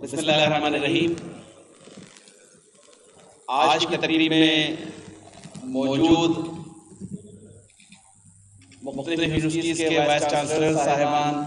بسم اللہ الرحمن الرحیم۔ آج کی تقریب میں موجود مختلف یونیورسٹیز کے وائس چانسلر صاحبان،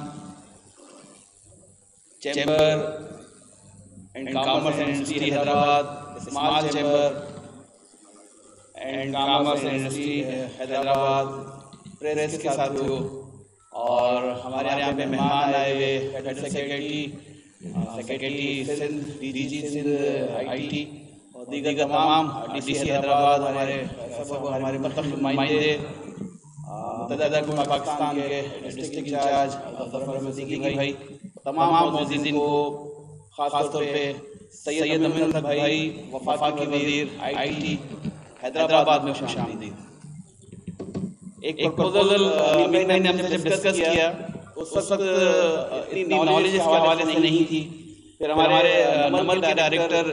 chamber and commerce university Hyderabad, small chamber and commerce university Hyderabad, press کے ساتھیوں، اور ہمارے یہاں پہ مہمان آئے ہوئے federal secretary Sindh, D G Sindh I T اور دیگر تمام ڈی سی حیدرآباد، ہمارے مختلف نمائندے، متحدہ حکومت پاکستان کے ڈسٹرکٹ انچارج ظفر احمد صدیقی بھائی، تمام معززین کو، خاص طور پہ سید امین الحق بھائی، وفاقی وزیر آئی ٹی حیدرآباد میں خوش آمدید۔ ایک پروپوزل امین بھائی نے ہم سے ڈسکس کیا، اس وقت اتنی نالج اس کے حوالے سے نہیں تھی۔ پھر ہمارے نمل کے ڈائریکٹر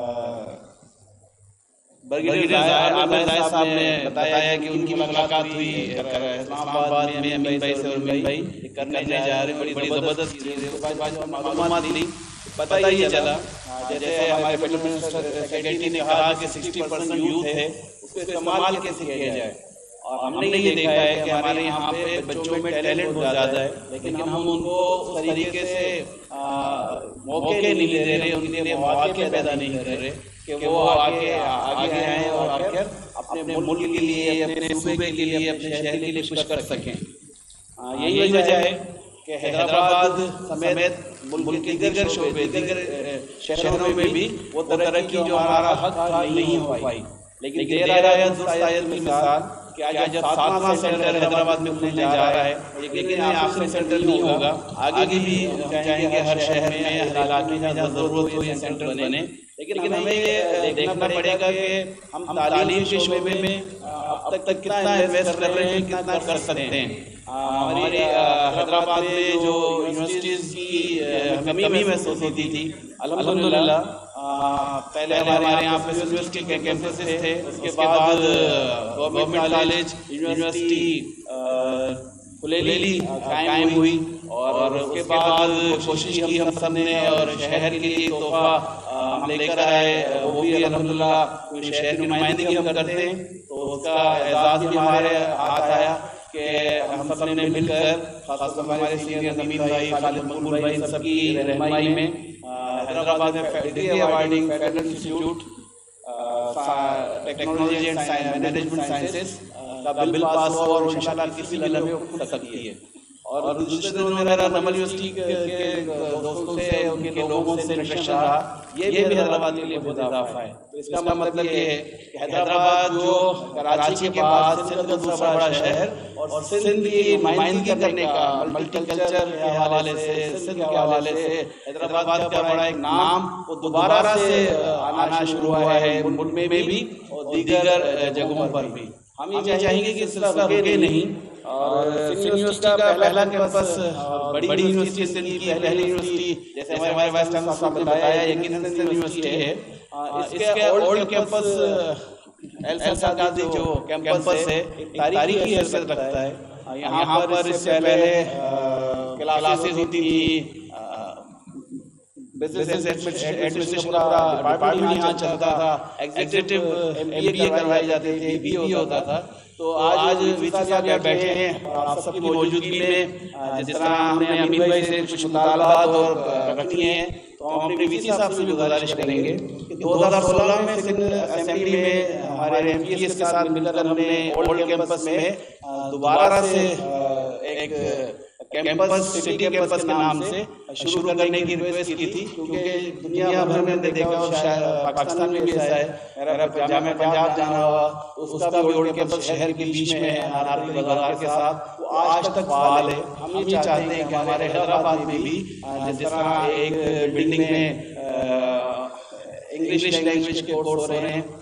برگیڈیئر عامر زاہد صاحب نے بتایا کہ ان کی ملاقات ہوئی اسلام آباد میں امین بھائی سے، اور امین بھائی کرنے جا رہے ہیں، بڑی زبردست چیز ہے۔ معلومات دی، پتہ یہ چلا جیسے ہمارے فیڈرل منسٹر سیکریٹری نے کہا کہ 60% یوتھ ہے، اس کو استعمال کیسے کیا جائے، اور ہم نے یہ دیکھا ہے کہ ہمارے یہاں پہ بچوں میں ٹیلنٹ بہت زیادہ ہے، لیکن ہم ان کو اس طریقے سے موقع نہیں دے رہے، ان کے لیے مواقع پیدا نہیں کر رہے کہ وہ آگے آئیں اور آ کر اپنے ملک کے لیے، اپنے صوبے کے لیے، اپنے شہر کے لیے کچھ کر سکیں۔ یہی وجہ ہے کہ حیدرآباد سمیت ملک کے دیگر شعبے، دیگر شہروں میں بھی وہ ترقی جو ہمارا حق تھا نہیں ہو پائی، لیکن دیر آیا درست آیت مثال کہ آج جب 7واں سینٹر حیدرآباد میں کھلنے جا رہا ہے، لیکن یہ آخری سینٹر نہیں ہوگا، آگے بھی ہم چاہیں گے ہر شہر میں، ہر علاقے میں جہاں ضرورت ہو یہ سینٹر بنے، لیکن ہمیں یہ دیکھنا پڑے گا کہ ہم تعلیم کے شعبے میں اب تک کتنا انویسٹ کر رہے ہیں، کتنا کر سکتے ہیں۔ ہماری حیدرآباد میں جو یونیورسٹیز کی کمی محسوس ہوتی تھی، الحمدللہ پہلے ہمارے یہاں پہ یونیورسٹی کے کیمپسز تھے، اس کے بعد گورنمنٹ کالج یونیورسٹی کھلیلی قائم ہوئی، اور اس کے بعد کوشش کی ہم سب نے، اور شہر کے لیے تحفہ ہم لے کر آئے، وہ بھی الحمدللہ شہر کی نمائندگی ہم کرتے ہیں، تو اس کا اعزاز بھی ہمارے ہاتھ آیا کہ ہم سب نے مل کر، خاص طور پر ہمارے سینئر نمین بھائی، خالد مقبول بھائی، سب کی رہنمائی میں حیدرآباد میں degree awarding federal institute technology and management sciences کا بل پاس ہوا، اور انشاءاللہ کسی بھی لمحے وہ کھل سکتی ہے۔ اور دوسرے دنوں میں میرا نمل یونیورسٹی کے دوستوں سے، ان کے لوگوں سے انٹریکشن رہا، یہ بھی حیدرآباد کے لیے بہت اضافہ ہے۔ اس کا مطلب یہ ہے کہ حیدرآباد جو کراچی کے بعد سندھ کا دوسرا بڑا شہر، اور سندھ کی نمائندگی کرنے کا ملٹی کلچر کے حوالے سے، سندھ کے حوالے سے حیدرآباد کا بڑا ایک نام وہ دوبارہ سے آنا شروع ہوا ہے ملک میں بھی اور دیگر جگہوں پر بھی۔ ہم یہ چاہیں گے کہ اس سلسلہ رکے نہیں، اور سندھ یونیورسٹی کا پہلا کیمپس بڑی یونیورسٹی، سندھ کی پہلی یونیورسٹی، جیسے ہمارے وائس چانسلر صاحب نے بتایا، یقیناً سندھ یونیورسٹی ہے۔ اس کے اولڈ کیمپس ایلسا قاضی جو کیمپس ہے، تاریخی حیثیت رکھتا ہے۔ یہاں پر اس سے پہلے کلاسز ہوتی تھی، بزنس ایڈمنسٹریشن کا ڈپارٹمنٹ یہاں چلتا تھا، ایگزیکٹو MBA کروائی جاتی تھی، BBA ہوتا تھا۔ تو آج وی سی صاحب یہاں بیٹھے ہیں، اور آپ سب کی موجودگی میں جس طرح ہم نے امین بھائی سے کچھ مطالبات اور رکھنی ہیں، تو ہم اپنے وی سی صاحب سے بھی گزارش کریں گے کہ 2016 میں سندھ اسمبلی میں ہمارے MPS کے ساتھ مل کر ہم نے اولڈ کیمپس میں دوبارہ سے ایک کیمپس، سٹی کیمپس کے نام سے شروع کرنے کی ریکویسٹ کی تھی، کیونکہ دنیا بھر میں نے دیکھا، اور شاید پاکستان میں بھی ایسا ہے، میرا جامعہ پنجاب جانا ہوا، اس کا بھی اولڈ کیمپس شہر کے بیچ میں ہے، نارپی بازار کے ساتھ، وہ آج تک فعال ہے۔ ہم یہ چاہتے ہیں کہ ہمارے حیدرآباد میں بھی جس طرح ایک بلڈنگ میں انگلش لینگویج کے کورس ہو رہے ہیں،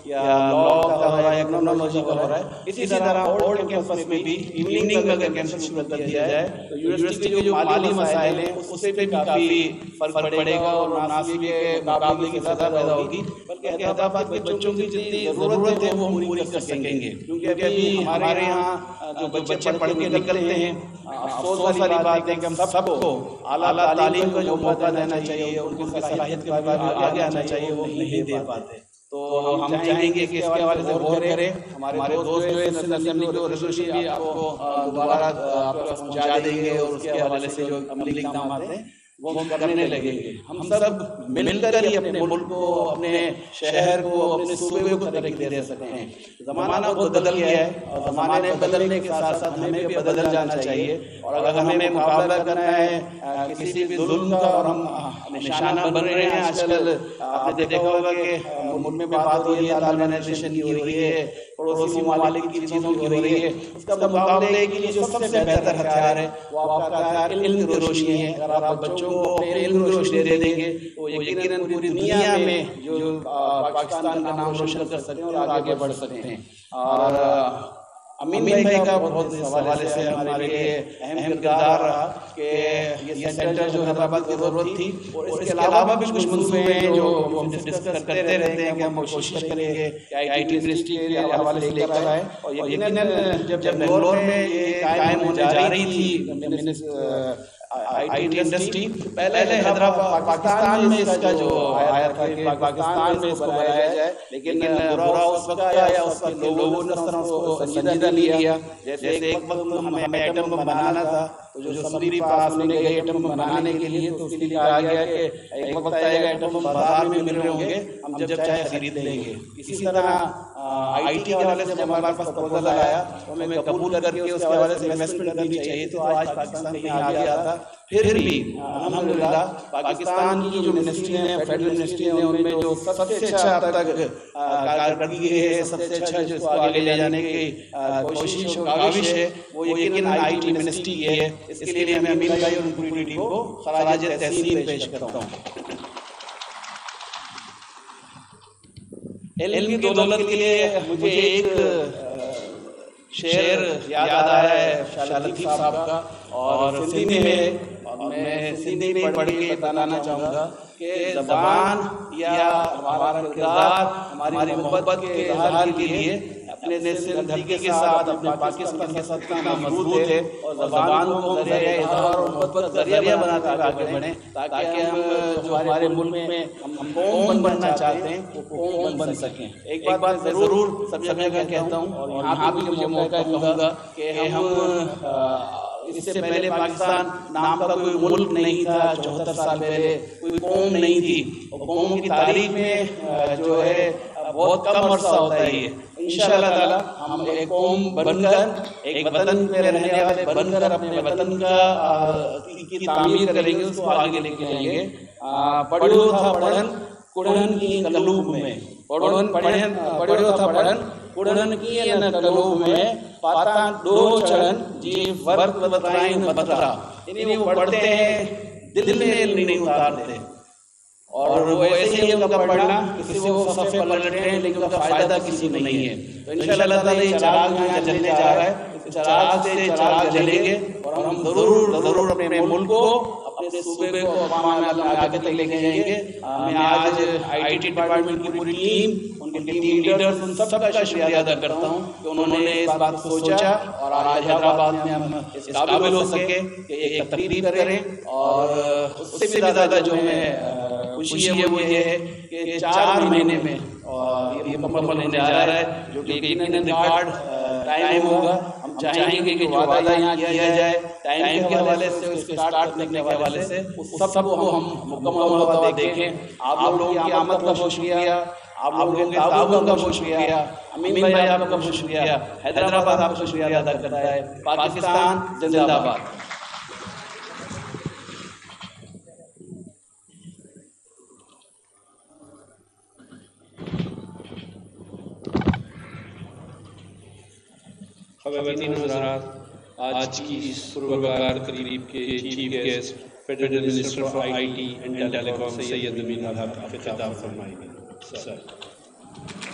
یا لاء کا ہو رہا ہے یا ٹیکنالوجی کا ہو رہا ہے، اسی طرح اولڈ کیمپس میں بھی ایوننگ میں اگر کیمپس شروع کر دیا جائے تو یونیورسٹی کے جو مالی مسائل ہیں اس سے بھی کافی فرق پڑے گا، اور نہ صرف یہ مقابلے کی فضا پیدا ہوگی بلکہ حیدرآباد کے بچوں کی جتنی ضرورت ہے وہ پوری کر سکیں گے. کیونکہ ابھی ہمارے یہاں جو بچے پڑھ کے نکلتے ہیں، افسوس والی بات ہے کہ ہم سب کو اعلیٰ تعلیم کا جو موقع دینا چاہیے، ان کی صلاحیت کے بارے میں آگے آنا چاہیے، وہ نہیں دے پاتے. تو ہم چاہیں گے کہ اس کے حوالے سے غور کریں. ہمارے دوست جو ہے نیشنل اسمبلی کو ریزولوشن بھی آپ کو دوبارہ آپ کو پہنچا دیں گے، اور اس کے حوالے سے جو عملی اقدامات ہیں وہ ہم کرنے لگیں گے. ہم سب مل کر ہی اپنے ملک کو، اپنے شہر کو، اپنے صوبے کو ترقی دے سکتے ہیں. زمانہ بہت بدل گیا ہے، اور زمانے بدلنے کے ساتھ ساتھ ہمیں بھی بدل جانا چاہیے. اور اگر ہمیں مقابلہ کرنا ہے کسی بھی ظلم کا، اور ہم نشانہ بن رہے ہیں آج کل، آپ نے دیکھا ہوگا کہ ملک میں بات ہو رہی ہے طالبانائزیشن کی، ہو رہی ہے پڑوسی ممالک کی چیزوں کی، ہو رہی ہے. اس کا مقابلے کے لیے جو سب سے بہتر ہتھیار ہے وہ آپ کا ہتھیار علم کی روشنی ہے. اگر آپ بچوں کو اپنے علم کی روشنی دے دیں گے تو یقیناً پوری دنیا میں جو پاکستان کا نام روشن کر سکتے ہیں اور آگے بڑھ سکتے ہیں. اور امین بھائی کا بہت اس حوالے سے ہمارے لیے اہم کردار رہا کہ یہ سینٹر جو حیدرآباد کی ضرورت تھی، اور اس کے علاوہ بھی کچھ منصوبے ہیں جو ہم ڈسکس کرتے رہتے ہیں کہ ہم کوشش کریں گے کہ آئی ٹی منسٹری کے حوالے سے لے کر آئے. اور یقیناً جب بنگلور میں یہ قائم ہونے جا رہی تھی آئی ٹی انڈسٹری، پہلے حیدرآباد پاکستان میں اس کا جو آیا تھا کہ پاکستان میں اس کو بنایا جائے، لیکن برا اس وقت آیا، اس وقت لوگوں نے اس طرح اس کو سنجیدہ لیا. جیسے ایک وقت ہمیں ایٹم بم بنانا تھا، تو جو اسمبلی پاس ہونے گئی ایٹم بم بنانے کے لیے، تو اس کے لیے کہا گیا کہ ایک وقت آئے گا ایٹم بم بازار میں مل رہے ہوں گے، ہم جب چاہے خرید لیں گے. اسی طرح آئی ٹی کے حوالے سے جب ہمارے پاس پروپوزل آیا تو ہمیں قبول کر کے اس کے حوالے سے انویسٹمنٹ کرنی چاہیے تھی، تو آج پاکستان کہیں آگے آتا. پھر بھی الحمدللہ پاکستان کی جو منسٹری ہیں، فیڈرل منسٹری ہیں، ان میں جو سب سے اچھا اب تک کارکردگی ہے، سب سے اچھا جو اس کو آگے لے جانے کی کوشش اور کاوش ہے، وہ یقیناً آئی ٹی منسٹری کی ہے. اس کے لیے میں امین بھائی اور ان پوری ٹیم کو خراج تحسین پیش کرتا ہوں. علم کی دولت کے لیے مجھے ایک شعر یاد آ رہا ہے شاہ لطیف صاحب کا، اور سندھی میں ہے، اور میں سندھی میں پڑھ کے بتانا چاہوں گا کہ زبان یا ہمارا کردار ہماری محبت کے اظہار کے لیے اپنے دلدگی کے ساتھ، اپنے پاکستان کے ساتھ کتنا مضبوط ہے، اور زبان کو ذریعہ اظہار اور محبت کا ذریعہ بنا کر آگے بڑھیں، تاکہ ہم جو ہمارے ملک میں ہم قوم بننا چاہتے ہیں وہ قوم بن سکیں. ایک بات ضرور سب جگہ کہتا ہوں، اور یہاں بھی مجھے موقع کہوں گا کہ ہم اس سے پہلے پاکستان نام کا کوئی ملک نہیں تھا، 74 سال پہلے کوئی قوم نہیں تھی، اور قوم کی تاریخ میں جو ہے بہت کم عرصہ ہوتا ہے یہ. انشاءاللہ تعالی ہم ایک قوم بن کر، ایک وطن میں رہنے والے بن کر اپنے وطن کی تعمیر کریں گے، اس کو آگے لے کے جائیں گے. پڑھو تھا پڑھن کڑھن کی قلوب میں، پڑھو تھا پڑھن کڑھن کی قلوب میں، پاتا ڈو چڑھن جی ورد وطرائن بطرا. یعنی وہ پڑھتے ہیں، دل میں علم نہیں اتارتے، اور وہ ایسے ہی ان کا پڑھنا کسی وہ صفحے پلٹتے ہیں لیکن ان کا فائدہ کسی کو نہیں ہے. تو انشاءاللہ تعالی یہ چراغ یہاں جلنے جا رہا ہے، اس چراغ سے چراغ جلیں گے، اور ہم ضرور اپنے ملک کو، اپنے صوبے کو آگے تک لے کے جائیں گے. میں آج آئی ٹی ڈپارٹمنٹ کی پوری ٹیم، ان کے ٹیم لیڈرز، ان سب کا شکریہ ادا کرتا ہوں کہ انہوں نے اس بات کو سوچا، اور آج حیدرآباد میں ہم اس قابل ہو سکے کہ ایک تقریب کریں. اور اس سے بھی زیادہ جو ہمیں خوشی ہے وہ یہ ہے کہ 4 مہینے میں اور یہ مکمل ہونے جا رہا ہے، جو کہ یقیناً ریکارڈ ٹائم ہوگا. ہم چاہیں گے کہ جو وعدہ یہاں کیا جائے ٹائم کے حوالے سے، اس کے اسٹارٹ کرنے کے حوالے سے، اس سب کو ہم مکمل ہوتا ہوا دیکھیں. آپ لوگوں کی آمد کا بہت شکریہ، آپ لوگوں کے تعاون کا بہت شکریہ، امین بھائی آپ کا بہت شکریہ، حیدرآباد آپ کا شکریہ ادا کرتا ہے. پاکستان زندہ باد. خواتین حضرات، آج کی اس پروکار تقریب کے chief guest federal minister for I T and telecom Syed Amin ul Haq خطاب فرمائیں گے.